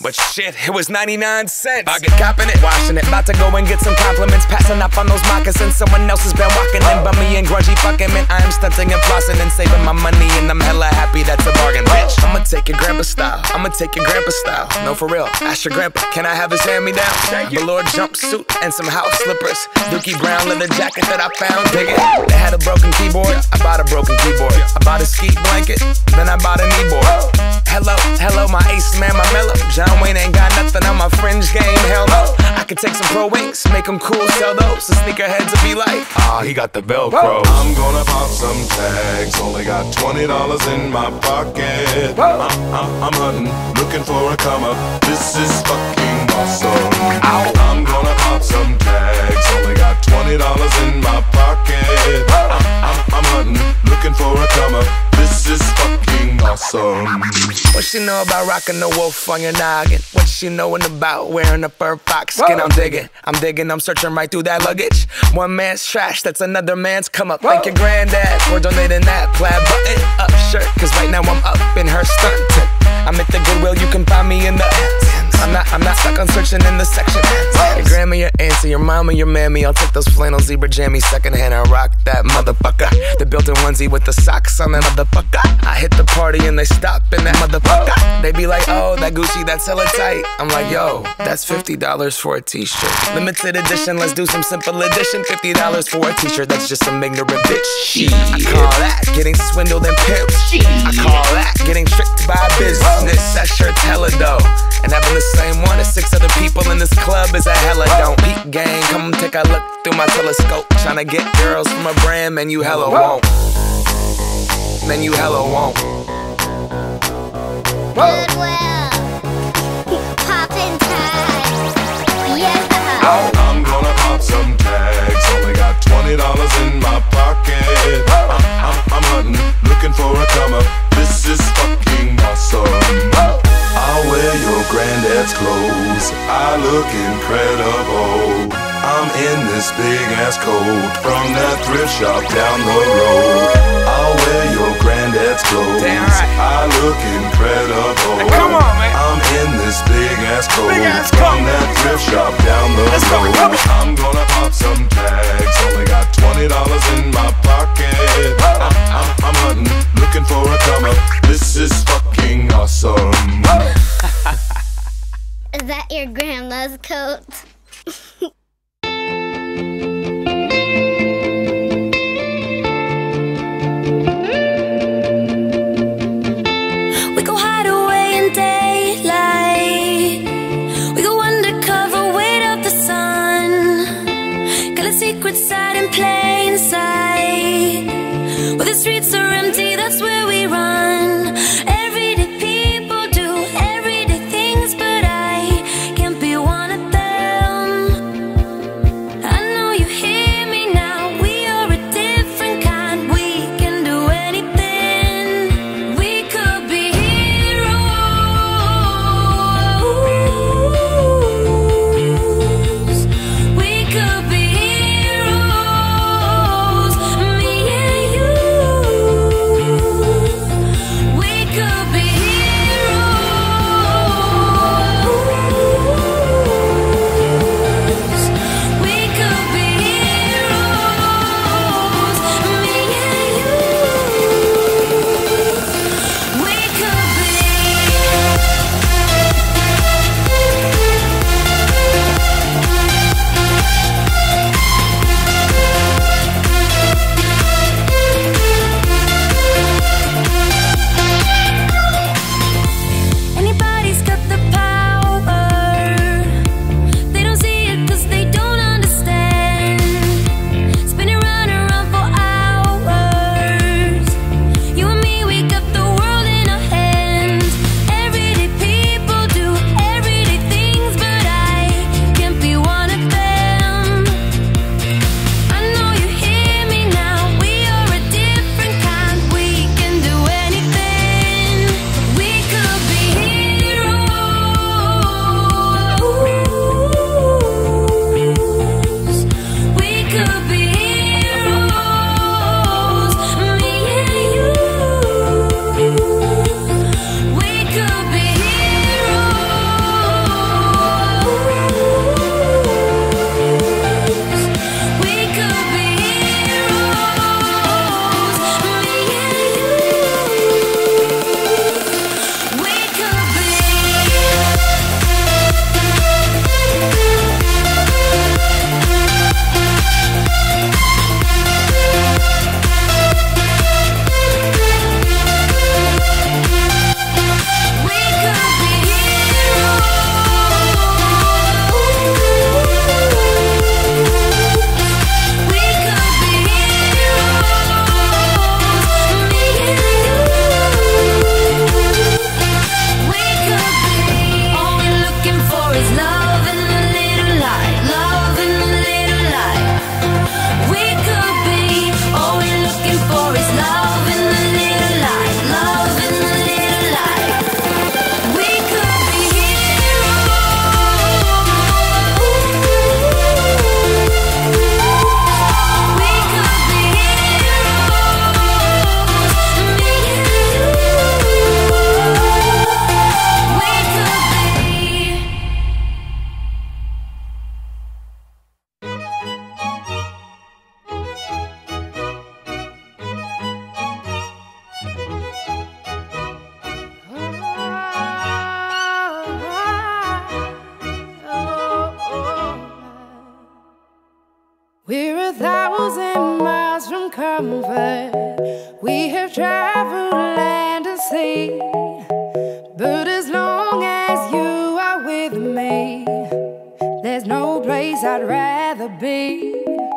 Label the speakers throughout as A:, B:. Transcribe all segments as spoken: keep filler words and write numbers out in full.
A: But shit, it was ninety-nine cents. I get copping it, washing it, about to go and get some compliments, passing up on those moccasins. Someone else has been walking in, bummy and grungy fucking man. I am stunting and flossing and saving my money, and I'm hella happy that's a bargain, bitch. I'ma take your grandpa style, I'ma take your grandpa style. No, for real, ask your grandpa, can I have his hand-me-down? Velour jumpsuit and some house slippers, Dookie Brown leather jacket that I found, dig it. They had a broken keyboard, I bought a broken keyboard. I bought a ski blanket, then I bought a kneeboard. Hello, hello, my ace man, my mellow. John Wayne ain't got nothing on my fringe game, hell no. I could take some pro wings, make them cool, sell those. The sneakerheads will be like, ah, he got the Velcro.
B: I'm gonna pop some tags, only got twenty dollars in my pocket. I'm, I'm, I'm hunting, looking for a come up. This is fucking awesome. Ow. I'm gonna pop some tags, only got twenty dollars in my pocket. I'm, I'm, I'm hunting, looking for a come up. This is fucking awesome.
A: What she know about rocking the wolf on your noggin? What she knowin' about wearing a fur fox skin? I'm digging, I'm digging, I'm searching right through that luggage. One man's trash, that's another man's come up. Thank your granddad for donating that plaid button up shirt, cause right now I'm up in her stuntin'. I'm at the Goodwill, you can find me in the I'm not, I'm not stuck on searching in the section. Your grandma, your auntie, your mama, your mammy. I'll take those flannel zebra jammies secondhand and rock that motherfucker. The built-in onesie with the socks on that motherfucker. I hit the party and they stop in that motherfucker. They be like, oh, that Gucci, that's hella tight. I'm like, yo, that's fifty dollars for a t-shirt. Limited edition, let's do some simple edition. fifty dollars for a t-shirt, that's just some ignorant bitch. Shit. I call that getting swindled and pimped. I call that getting tricked by business. That shirt's hella dope. And having the same one as six other people in this club is a hella don't. Peak gang, come take a look through my telescope. Tryna get girls from a brand, man, you hella won't. Man, you hella won't.
C: Goodwill. Poppin' tags. Yeah.
B: I'm gonna pop some tags, only got twenty dollars in my pocket. I'm, I'm, I'm hunting, looking for a come up. This is fucking awesome. I'll wear your granddad's clothes, I look incredible. I'm in this big ass coat from that thrift shop down the road. I'll wear your granddad's clothes,
A: damn right.
B: I look incredible.
A: Hey, come on, man.
B: I'm in this big ass coat
A: Big ass
B: from
A: coat.
B: that thrift shop down the
A: Let's go,
B: road.
A: come on.
B: I'm gonna pop some tags, only got twenty dollars in my pocket. I'm, I'm, I'm hunting, looking for a come up. This is fucking awesome.
C: Is that your grandma's coat?
D: We go hide away in daylight. We go undercover, wait out the sun. Got a secret side in plain sight. Where the streets are empty, that's where we run. Everyday people do everyday things, but I can't be one of them. I know you hear me now, we are a different kind. We can do anything. We could be heroes. We could be heroes. Me and you.
E: travel land and sea, but as long as you are with me, there's no place I'd rather be.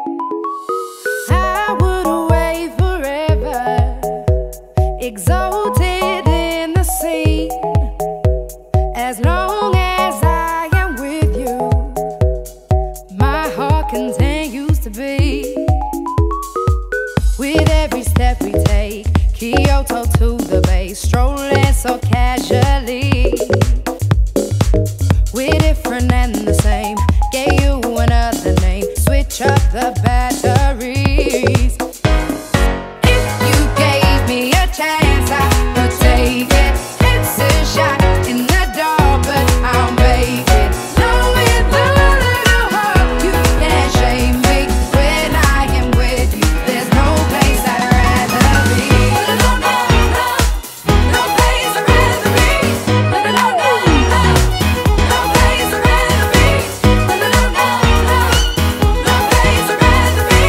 E: I would away forever, exalted in the sea. As long as I am with you, my heart continues to beat. With every step we take, Kyoto to the bay, strolling so casually. We're different and the same, gave you another name, switch up the batteries. If you gave me a chance, I would take it. It's a shot in the dark, but I'll make it. Knowing the little heart, you can't shame me. When I am with you, there's no place I'd rather be. No, no, no, no place I'd rather be. No, no, no, no, no place I'd rather be. No, no, no, no, no place I'd rather be.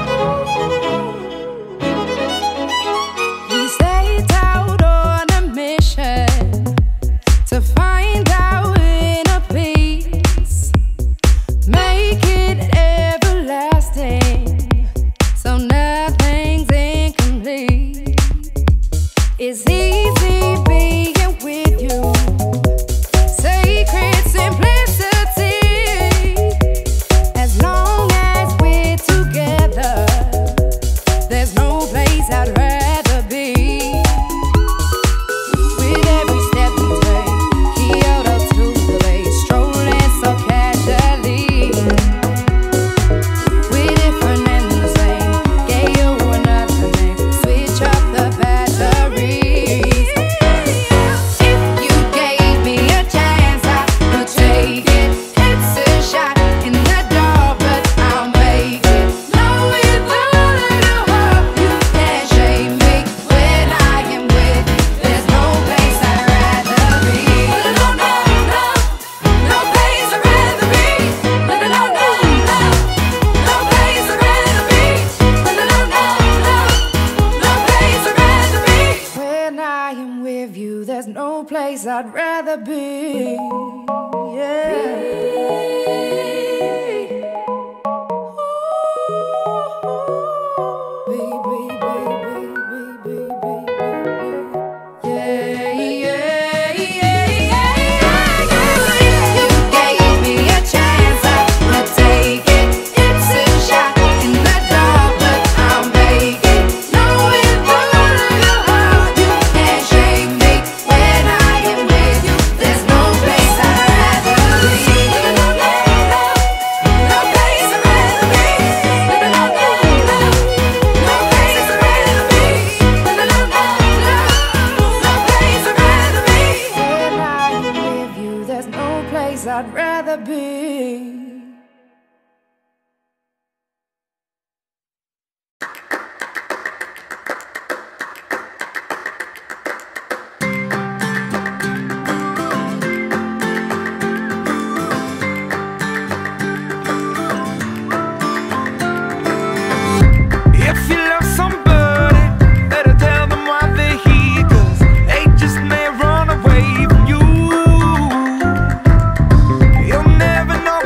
E: We set out on a mission to find our inner peace, make it everlasting, so nothing's incomplete. It's easy being with you, sacred simplicity. As long as we're together, there's no place I'd rather be. With every step we take, Kyoto to the bay, strolling so casually. We're different and the same, gave you another name, switch up the batteries. If you gave me a chance, I would take it. It's a shot in the dark, but I'll make it. Knowing the little heart, you can't shame me. When I am with you, there's no place I'd rather be. No, no, no, no place I'd rather be. No, no, no, no, no place I'd rather be. No, no, no, no, no place I'd rather be. When I am with you, there's no place I'd rather be. I'd rather be.
A: If you love somebody, better tell them why they're here, 'cause they just may run away from you. You'll never know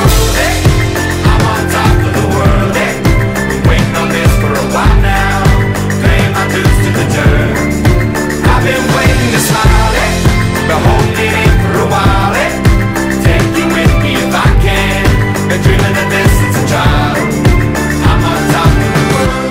A: world, eh? I'm on top of the world, eh? Been waiting on this for a while now, paying my dues to the dirt. I've been waiting to smile, eh? Been holding it for a while, eh? Take you with me if I can. Been dreaming of this since a child. I'm on top of the world.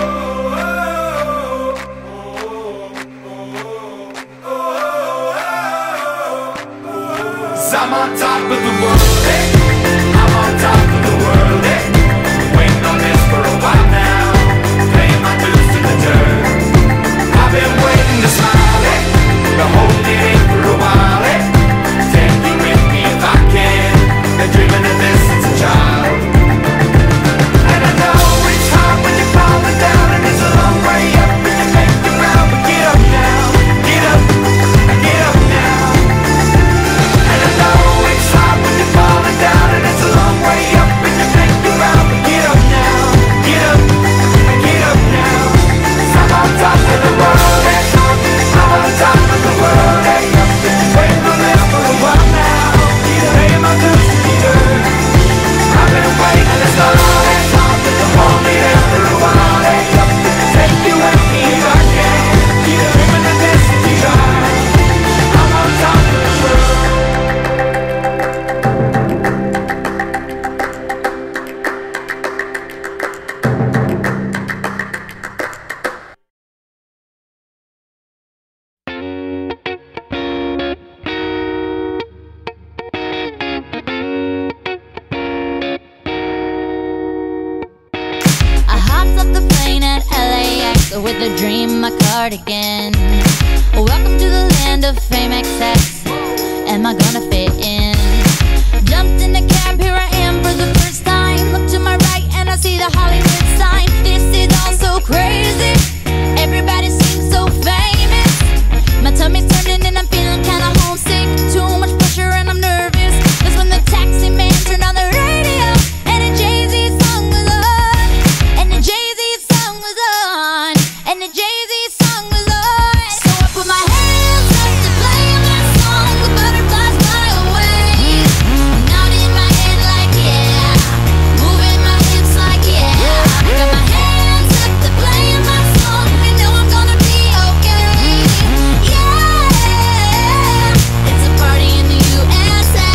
A: 'Cause I'm on top of the world, eh? I'm on top of the world, eh? Waiting on this for a while now, paying my dues to the dirt. I've been waiting to smile, eh? Been holding it for a while, eh? Take you with me if I can. Been dreaming of this since a child. And I know it's hard when you're falling down, and it's a long way up, and you make it round. But get up now, get up, get up now. And I know it's hard when you're falling down, and it's a long way up, and you make it round. But get up now, get up, get up now. 'Cause I'm on top of the world, eh? I'm on top of the world, eh? Waiting for this for a while now, paying my dues to the earth. I've been waiting this long, eh? Hold me there for a while, eh? Take you with me if I can. Dreaming of this child. I'm on top of the world.
F: I hopped off the plane at L A X with a dream, my cardigan. Welcome to the land of fame excess. Am I gonna fit in? Jumped in the cab, here I am for the first time. Look to my right and I see the Hollywood sign. This is all so crazy. Everybody seems so famous. My tummy's turning and I'm feeling kinda homesick. Too much pressure and I'm nervous. That's when the taxi man turned on the radio and a Jay-Z song was on. And the Jay-Z song was on. And the Jay-Z song was on. So I put my hands up to play my song. The butterflies fly away. Nodding my head like yeah, moving my hips like yeah. I got my hands up to play my song. I know I'm gonna be okay. Yeah, it's a party in the U S A.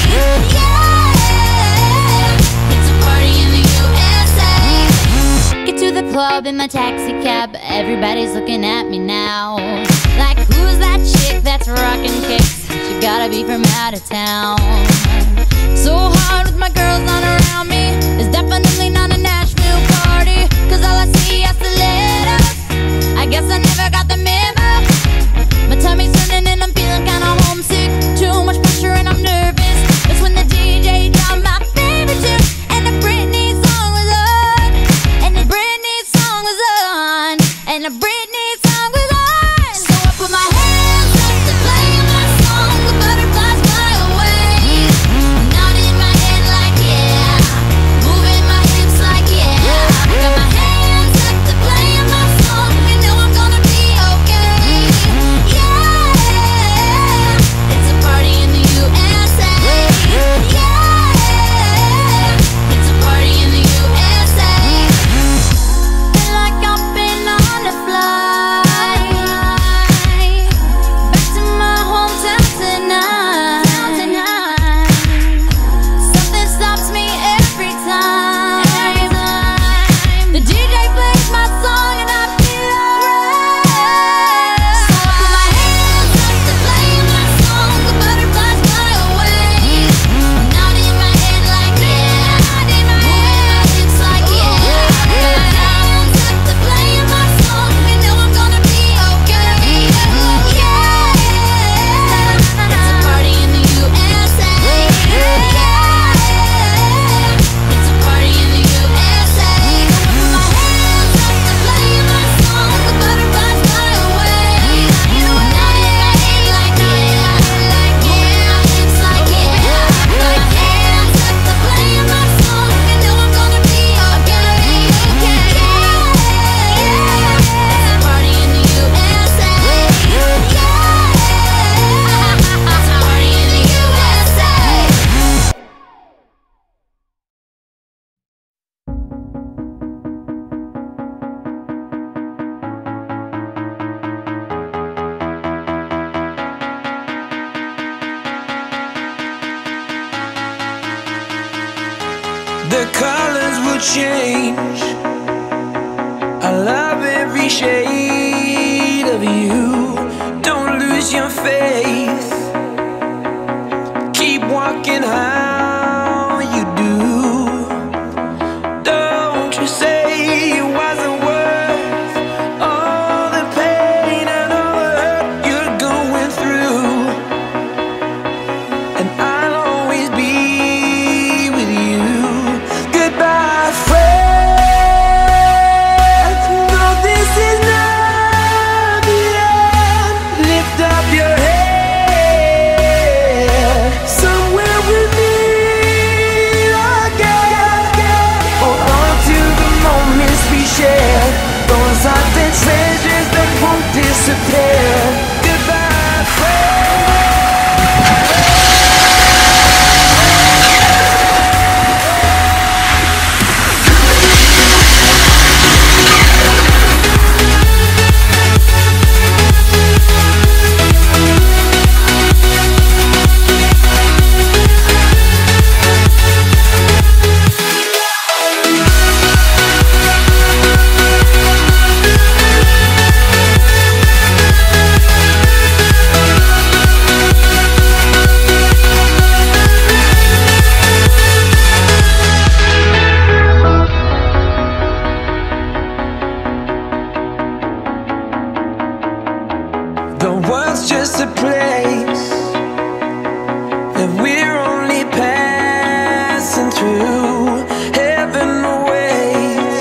F: Yeah, it's a party in the U S A. Get to the club in my taxi cab. Everybody's looking at me now. Like, who's that chick that's rockin' kicks? She gotta be from out of town. So hard with my girls on around me. It's definitely not a Nashville party. 'Cause all I see are stilettos. I guess I never got the memo. My tummy's turning and I'm feeling kinda homesick. Too much pressure and I'm nervous. That's when the D J dropped my favorite tune. And the Britney song was on. And the Britney song was on. And the Britney song was on. So I put my hands up to play my song. The butterflies fly away. Nodding my head like yeah.
A: the colors will change. I love every shade of you. Don't lose your faith. Keep walking how you do. Don't you say it wasn't worth all the pain and all the hurt you're going through. And I'll always be with you. Goodbye, friend. No, this is not the end. Lift up your head. Somewhere with me again. Hold on to the moments we shared. Those are the treasures that won't disappear. Goodbye, friend. The world's just a place that we're only passing through. Heaven awaits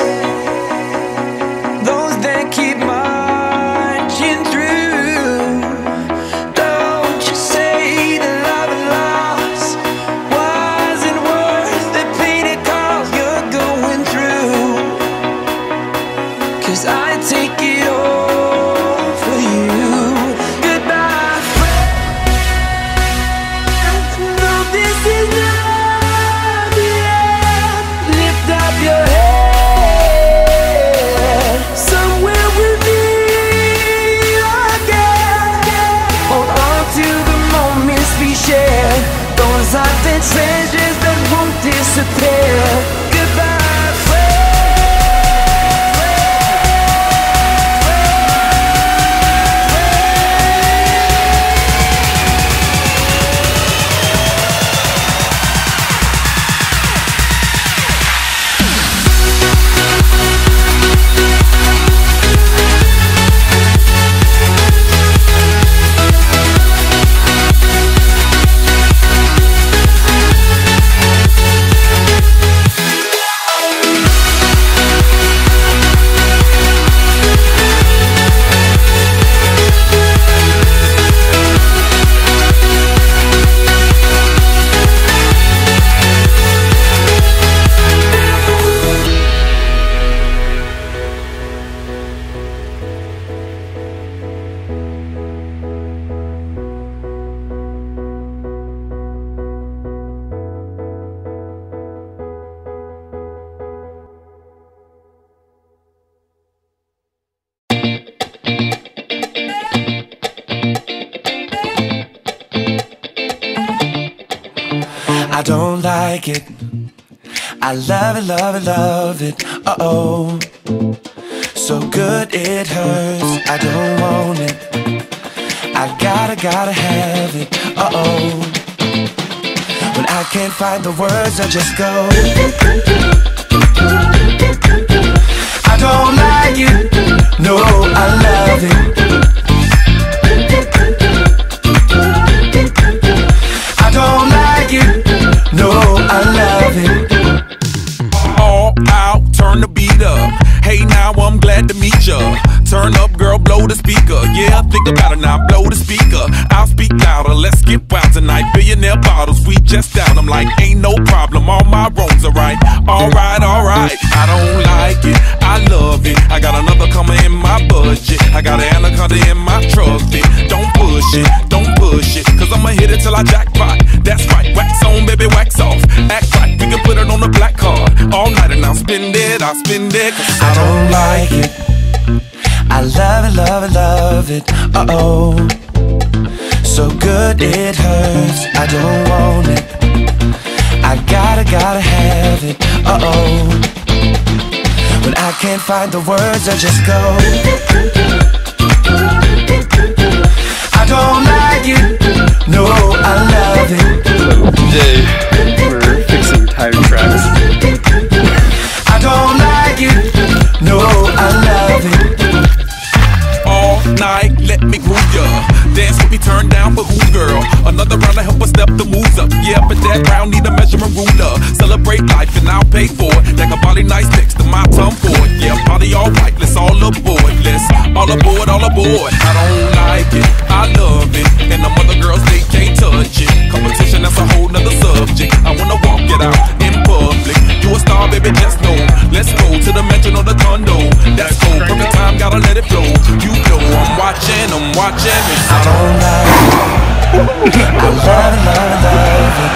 A: those that keep marching through. Don't you say the love and loss wasn't worth the pain it caused you're going through. 'Cause I take it all for you. Goodbye, friend. No, this is not the end. Lift up your head. Somewhere with me again. Hold on to the moments we shared. Those are the treasures that won't disappear. Goodbye, friend. I don't like it. I love it, love it, love it. Uh-oh. So good it hurts. I don't want it. I gotta, gotta have it. Uh-oh. When I can't find the words, I just go. I don't like it. No, I love it. I don't like it. No, I love it.
G: All out, turn the beat up. Hey, now I'm glad to meet ya. Turn up, girl, blow the speaker. Yeah, think about it now, blow the speaker. I'll speak louder, let's get wild tonight. Billionaire bottles, we just down. I'm like, ain't no problem, all my wrongs are right. Alright, alright, I don't like it, I love it. I got another coming in my budget. I got an anaconda in my trusty. Don't push it, don't push it, cause I'ma hit it till I jackpot. That's right, wax on, baby, wax off. Act right, we can put it on the black card. All night and I'll spend it, I'll spend it. Cause
A: I don't like it. I love it, love it, love it. Uh-oh. So good it hurts. I don't want it. I gotta, gotta have it. can't find the words, I just go. I don't like it, no, I love it.
H: Today, we're fixing tire tracks.
A: I don't like it, no, I love it.
G: All night, let me groove ya. Dance with me, turn down for who, girl? Another round to help us step the moves up. Yeah, but that round need a measurement ruler. Celebrate life and I'll pay for it. Like a body nice next to my tongue for it. Yeah, party all right, let's all aboard. Let's all aboard, all aboard. I don't like it, I love it. And the other girls, they can't touch it. Competition, that's a whole nother subject. I wanna walk it out in public. You a star, baby, just know. Let's go to the mansion or the condo. That's cool, perfect time, gotta let it flow. You know I'm watching, I'm watching. It's
A: I don't like it, I love it, love it, love it.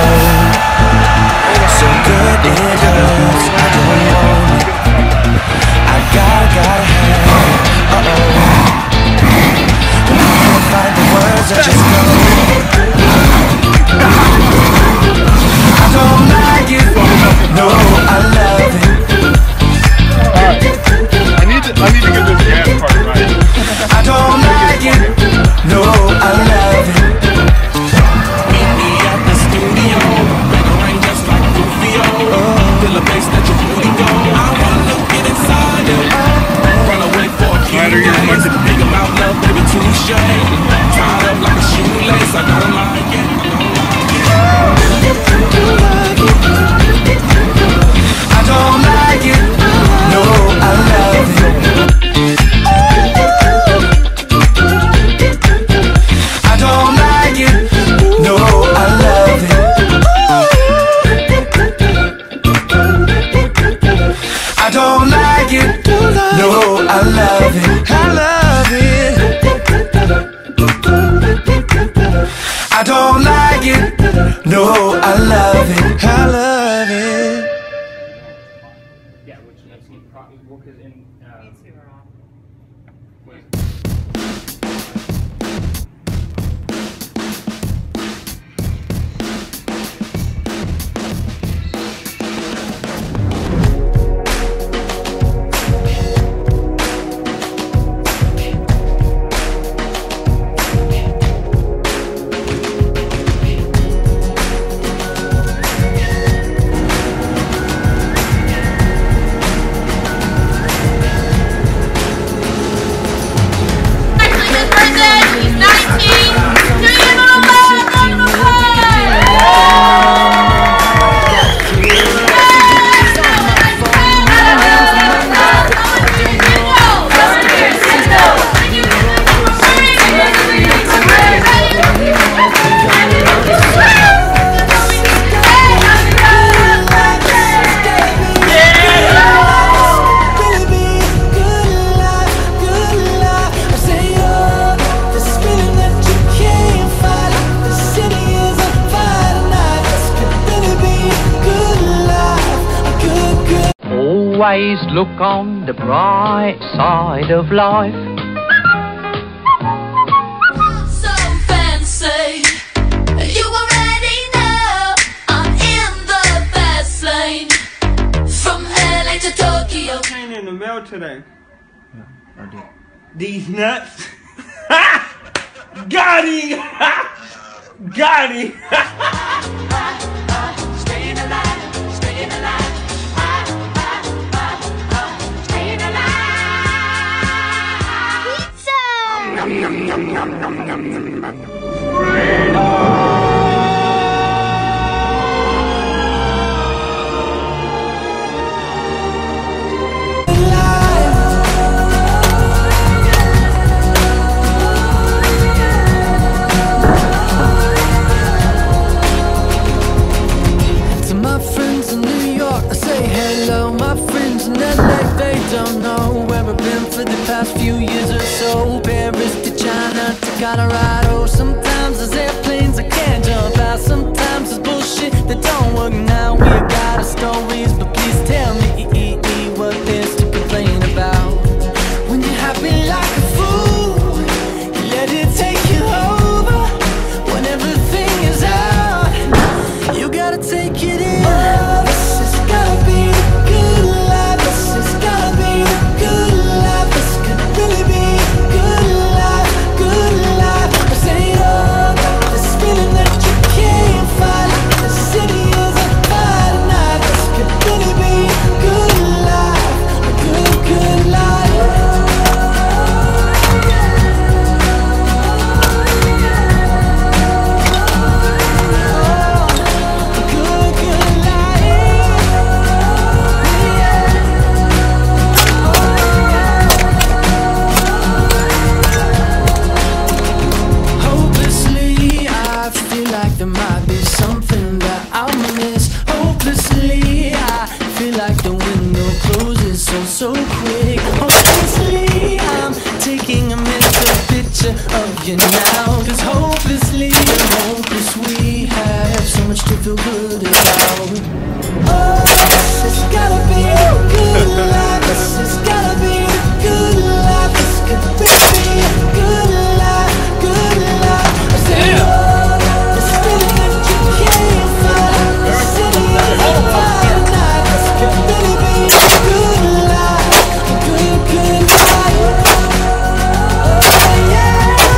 A: Oh, so good it hurts, I don't want it. I gotta, gotta have it. Uh-oh, when I can't find the words, I just go. I don't like it, no, I love it.
H: Alright, I need to, I need to get this gas part right.
A: I don't like it, no, I love it.
G: meet me at the studio. Make a rain just like Rufio. Feel the bass that your booty go. I wanna get inside it. Run away for a few days. Think about love, baby, touche. Tied up like a shoelace. I don't like it.
A: I don't like it, no, I love it. I don't like it, no, I love it. I don't like it, no, I love it. I love it. I don't like it, no, I love it. I love it.
I: Yeah, which that's probably because in. Uh,
J: Always look on the bright side of life.
D: So fancy, you already know I'm in the fast lane. From L A to Tokyo.
I: Came in the mail today.
H: Yeah, I did.
I: These nuts. Got him. Got him.
D: Staying alive, staying alive.
K: To my friends in New York, I say hello. My friends in L A, they don't know where I've been for the past few years or so. Paris to China to Colorado. Sometimes there's airplanes I can't jump out. Sometimes there's bullshit that don't work now. We got our stories, but please tell me what there's to complain about. When you're happy like a fool, you let it take you over. When everything is out, you gotta take it in. This has gotta be a good life. This has gotta thinking now. Cause hopelessly and hopeless we have so much to feel good about. Oh, this has gotta be a good life. This has gotta be a good life. This could be a good life, good life. I say, oh, this feeling that you can't find. This city is a fire night. This could really be a good life, a good, good life. Oh, yeah.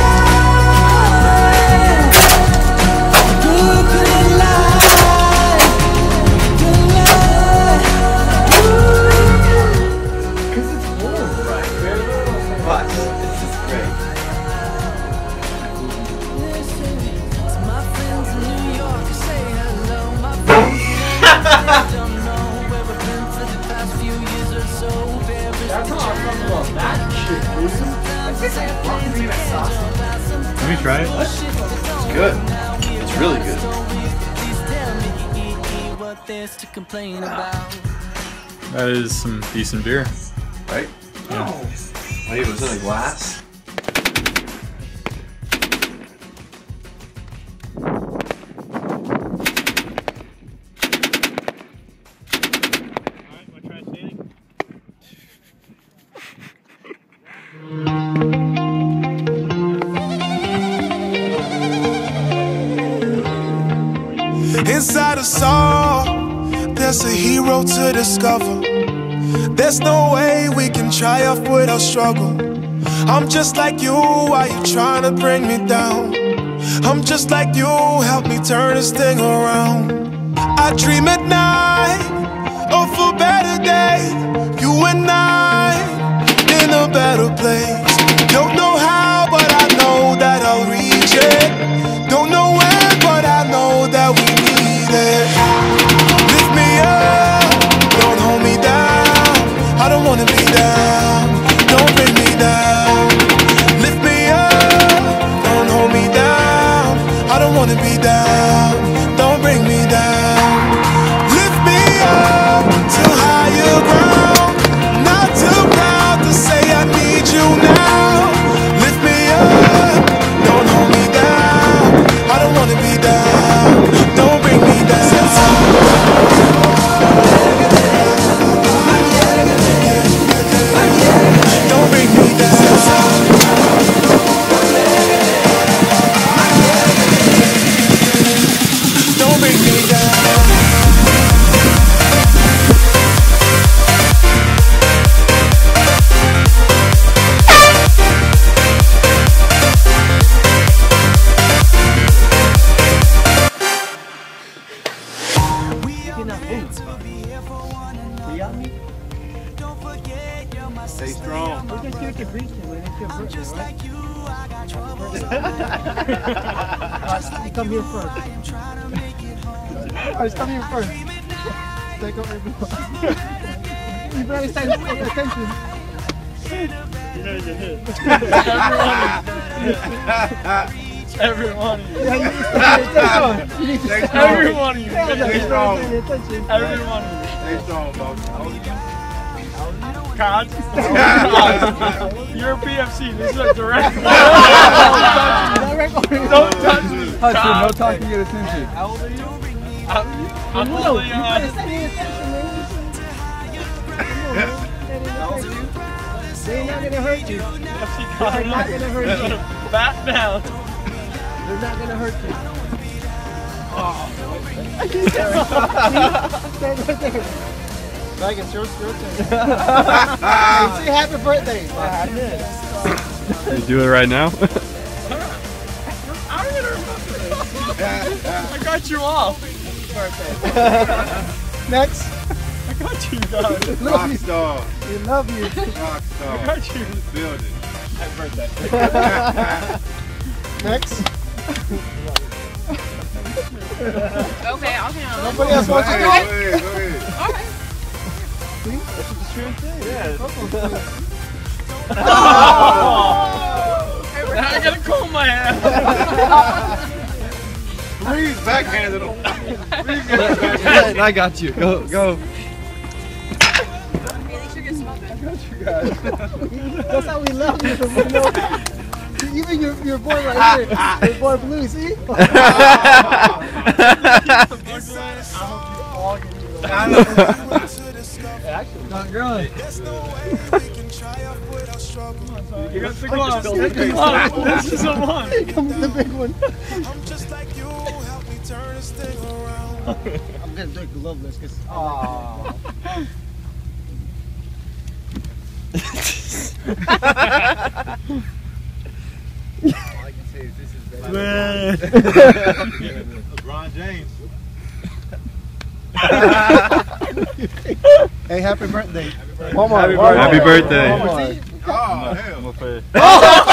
I: That's how I'm talking about that shit, dude.
H: Let me try it.
L: It's good. It's really good.
H: That is some decent beer.
L: Right?
H: Yeah.
L: Wait, was it a glass?
B: Inside us all, there's a hero to discover. There's no way we can triumph without struggle. I'm just like you, why you trying to bring me down? I'm just like you, help me turn this thing around. I dream at night of a better day. You and I in a better place. Don't know how, but I know that I'll reach it. Don't know when, but I know that we need it. Lift me up, don't hold me down. I don't wanna be down, don't bring me down. Lift me up, don't hold me down. I don't wanna be down, don't bring me down. Lift me up to higher ground. Not too proud to say I need you now. Lift me up, don't hold me down. I don't wanna be down, don't bring me down. Don't bring me down. Don't bring me down.
H: Stay strong.
I: We can see what your breach is when it's your birthday, right? You come here first. Alright, come here first. Take over everyone. You better stay paying attention.
H: You know you hit. Every one of you.
I: Yeah, you need to stay paying attention. You need to stay
H: Every one of you.
I: Stay
H: strong.
I: attention.
H: Every one of you.
L: Stay strong, folks.
H: God. You're a P F C. This is a direct. Don't touch me.
M: Hudson, no talking, get attention.
H: How old are you? I'm, I'm
I: No,
H: literally
I: you
H: on.
I: better stay attention, man. They're not gonna hurt you. They're not gonna hurt you.
H: Back down.
I: They're not gonna hurt you.
H: Oh.
I: Stand right there. Like it's your, your turn. Hey, say happy birthday. Yeah, I did.
H: You do it right now? I got you off.
I: Next.
H: I got you, guys.
L: Rockstar.
I: We love you.
L: Rockstar.
H: I got you.
L: Building.
H: Happy birthday.
I: Next.
N: Okay, I'll count.
I: Nobody else wants to do
L: Go
I: it?
L: ahead, go ahead.
N: Alright.
I: See? That's what the shrimp thing.
H: Yeah.
I: Oh.
H: Now I gotta comb my hair.
L: Please backhanded him. Please
M: backhanded him. I got you. Go, go.
I: That's how we love you. We know. even your your boy right here, your boy Blue, see?
M: Actually, not growing.
I: You
M: got the gloves. Take the gloves. This is a one.
I: Here comes the big one. I'm gonna do it gloveless because.
M: Aww.
L: All I can say is this is better. LeBron James.
I: Hey, happy birthday.
M: One more.
L: Happy
M: One
L: birthday.
M: more.
L: Happy birthday.
M: One more.
L: Oh, hell. I'm a fan.
M: Oh,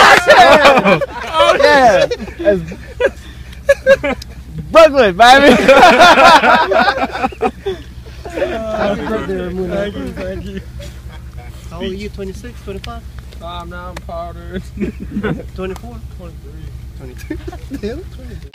M: yeah. That's Brooklyn, baby.
I: Happy birthday, Ramona.
M: Thank you, thank you.
I: How old are you? twenty-six, twenty-five?
M: Um, now I'm powdered.
I: twenty-four? twenty-three. twenty-two. Hell, twenty-three.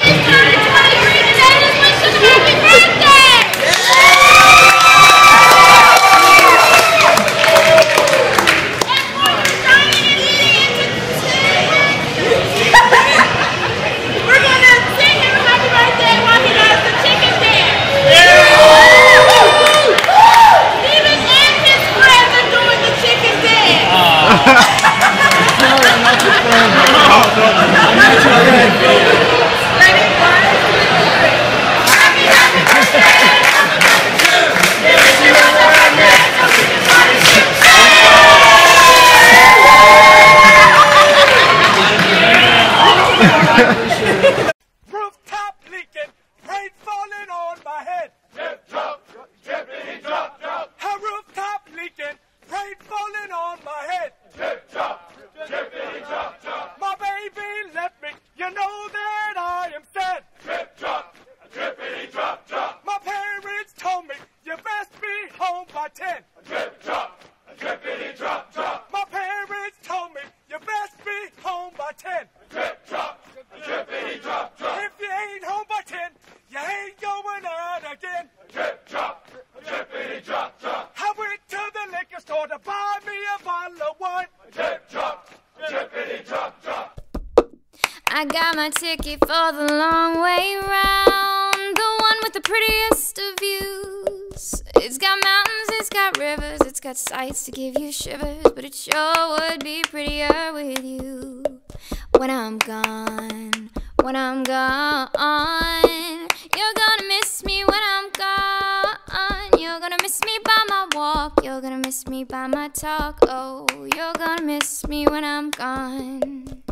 O: Rooftop leaking, rain falling on my head. Drip, drop, drippity, drop, drop. A rooftop leaking, rain falling on my head. Drip, drop, drippity, drop, drop. My baby left me, you know that I am sad. Drip, drop, drippity, drop, drop. My parents told me you best be home by ten. Drip, drop, drippity, drop, drop. My parents told me you best be home by ten. Drip, drop, drippity, drop, drop. If you ain't home by ten, you ain't going out again. Drip, drop, drippity, drop, drop. I went to the liquor store to buy me a bottle of wine. Drip, drop, drippity, drop, drop.
D: I got my ticket for the long way round, the one with the prettiest of views. It's got mountains, it's got rivers, it's got sights to give you shivers, but it sure would be prettier with you. When I'm gone, when I'm gone, you're gonna miss me when I'm gone. You're gonna miss me by my walk, you're gonna miss me by my talk. Oh, you're gonna miss me when I'm gone.